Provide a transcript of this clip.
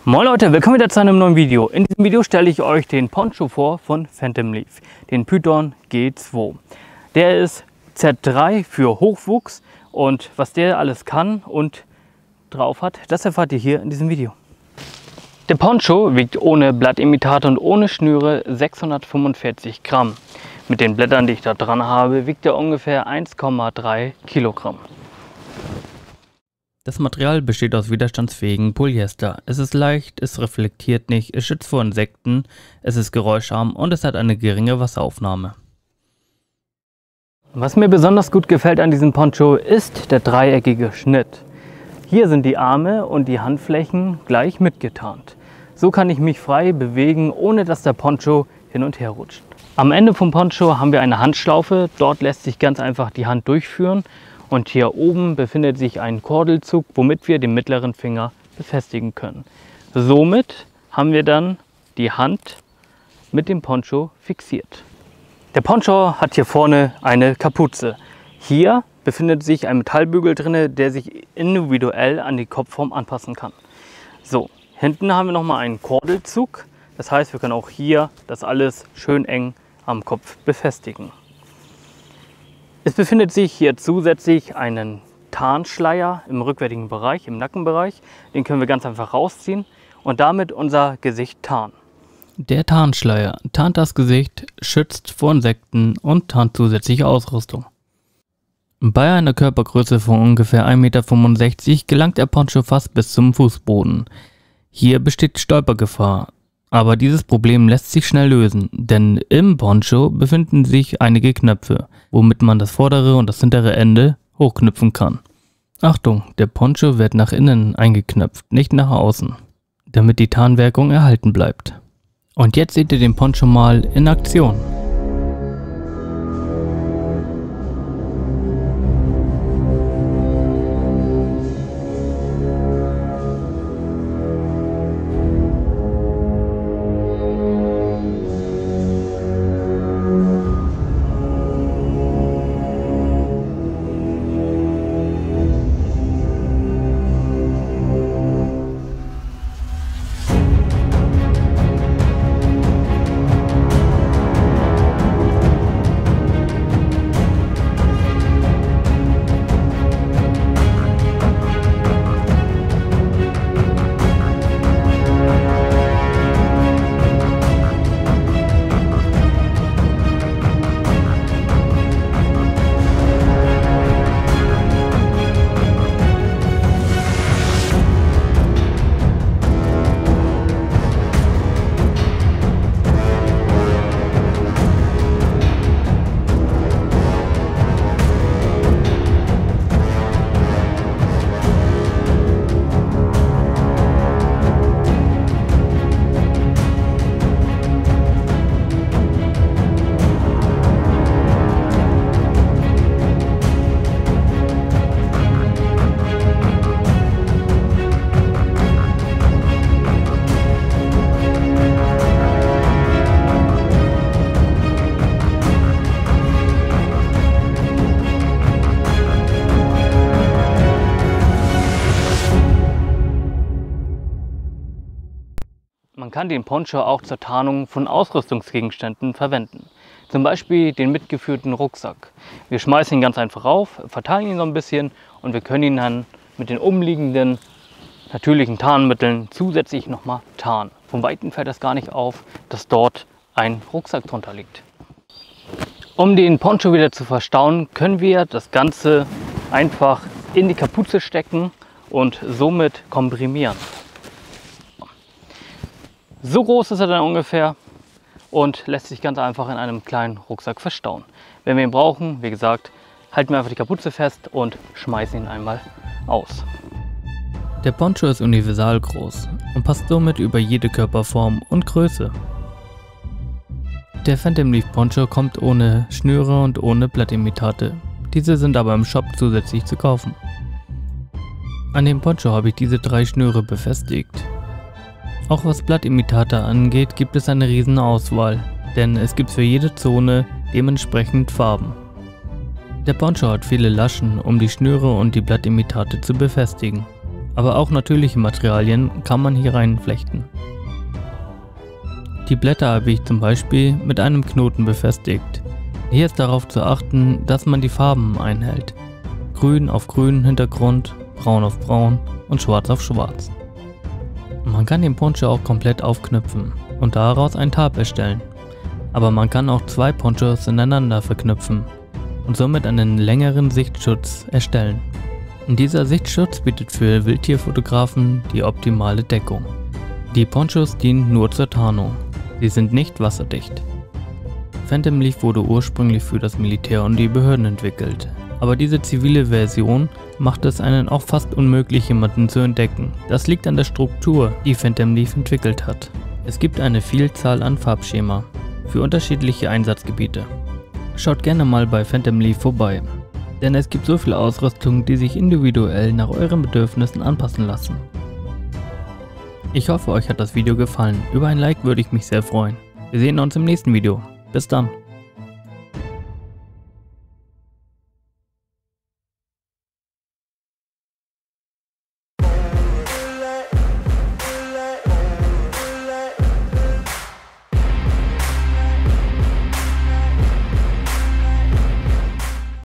Moin Leute, willkommen wieder zu einem neuen Video. In diesem Video stelle ich euch den Poncho vor von Phantom Leaf, den Python G2. Der ist Z3 für Hochwuchs und was der alles kann und drauf hat, das erfahrt ihr hier in diesem Video. Der Poncho wiegt ohne Blattimitator und ohne Schnüre 645 Gramm. Mit den Blättern, die ich da dran habe, wiegt er ungefähr 1,3 Kilogramm. Das Material besteht aus widerstandsfähigem Polyester. Es ist leicht, es reflektiert nicht, es schützt vor Insekten, es ist geräuscharm und es hat eine geringe Wasseraufnahme. Was mir besonders gut gefällt an diesem Poncho ist der dreieckige Schnitt. Hier sind die Arme und die Handflächen gleich mitgetarnt. So kann ich mich frei bewegen, ohne dass der Poncho hin und her rutscht. Am Ende vom Poncho haben wir eine Handschlaufe, dort lässt sich ganz einfach die Hand durchführen. Und hier oben befindet sich ein Kordelzug, womit wir den mittleren Finger befestigen können. Somit haben wir dann die Hand mit dem Poncho fixiert. Der Poncho hat hier vorne eine Kapuze. Hier befindet sich ein Metallbügel drin, der sich individuell an die Kopfform anpassen kann. So, hinten haben wir nochmal einen Kordelzug. Das heißt, wir können auch hier das alles schön eng am Kopf befestigen. Es befindet sich hier zusätzlich einen Tarnschleier im rückwärtigen Bereich, im Nackenbereich. Den können wir ganz einfach rausziehen und damit unser Gesicht tarnen. Der Tarnschleier tarnt das Gesicht, schützt vor Insekten und tarnt zusätzliche Ausrüstung. Bei einer Körpergröße von ungefähr 1,65 m gelangt der Poncho fast bis zum Fußboden. Hier besteht Stolpergefahr. Aber dieses Problem lässt sich schnell lösen, denn im Poncho befinden sich einige Knöpfe, womit man das vordere und das hintere Ende hochknüpfen kann. Achtung, der Poncho wird nach innen eingeknöpft, nicht nach außen, damit die Tarnwirkung erhalten bleibt. Und jetzt seht ihr den Poncho mal in Aktion. Man kann den Poncho auch zur Tarnung von Ausrüstungsgegenständen verwenden. Zum Beispiel den mitgeführten Rucksack. Wir schmeißen ihn ganz einfach auf, verteilen ihn so ein bisschen und wir können ihn dann mit den umliegenden natürlichen Tarnmitteln zusätzlich nochmal tarnen. Von Weitem fällt das gar nicht auf, dass dort ein Rucksack drunter liegt. Um den Poncho wieder zu verstauen, können wir das Ganze einfach in die Kapuze stecken und somit komprimieren. So groß ist er dann ungefähr und lässt sich ganz einfach in einem kleinen Rucksack verstauen. Wenn wir ihn brauchen, wie gesagt, halten wir einfach die Kapuze fest und schmeißen ihn einmal aus. Der Poncho ist universal groß und passt somit über jede Körperform und Größe. Der Phantom Leaf Poncho kommt ohne Schnüre und ohne Blattimitate. Diese sind aber im Shop zusätzlich zu kaufen. An dem Poncho habe ich diese 3 Schnüre befestigt. Auch was Blattimitate angeht, gibt es eine riesen Auswahl, denn es gibt für jede Zone dementsprechend Farben. Der Poncho hat viele Laschen, um die Schnüre und die Blattimitate zu befestigen. aber auch natürliche Materialien kann man hier reinflechten. Die Blätter habe ich zum Beispiel mit einem Knoten befestigt. Hier ist darauf zu achten, dass man die Farben einhält. Grün auf grünen Hintergrund, braun auf braun und schwarz auf schwarz. Man kann den Poncho auch komplett aufknüpfen und daraus ein Tarp erstellen. Aber man kann auch zwei Ponchos ineinander verknüpfen und somit einen längeren Sichtschutz erstellen. Dieser Sichtschutz bietet für Wildtierfotografen die optimale Deckung. Die Ponchos dienen nur zur Tarnung. Sie sind nicht wasserdicht. Phantom Leaf wurde ursprünglich für das Militär und die Behörden entwickelt, aber diese zivile Version macht es einen auch fast unmöglich, jemanden zu entdecken. Das liegt an der Struktur, die Phantom Leaf entwickelt hat. Es gibt eine Vielzahl an Farbschema für unterschiedliche Einsatzgebiete. Schaut gerne mal bei Phantom Leaf vorbei, denn es gibt so viel Ausrüstung, die sich individuell nach euren Bedürfnissen anpassen lassen. Ich hoffe, euch hat das Video gefallen. Über ein Like würde ich mich sehr freuen. Wir sehen uns im nächsten Video. Bis dann.